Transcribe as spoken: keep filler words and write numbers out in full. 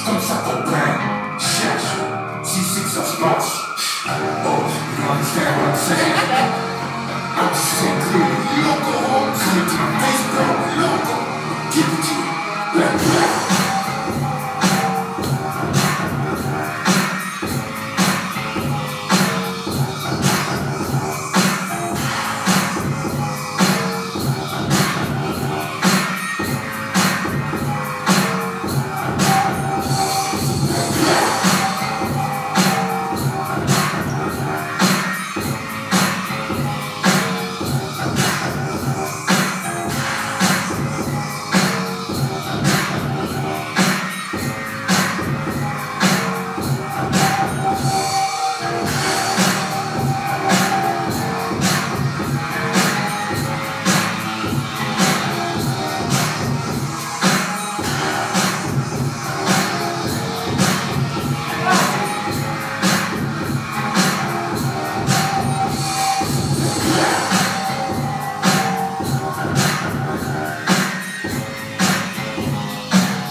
comme ça ton pain. Cherche, si c'est que ça se passe. Oh, you understand what I'm saying? I'm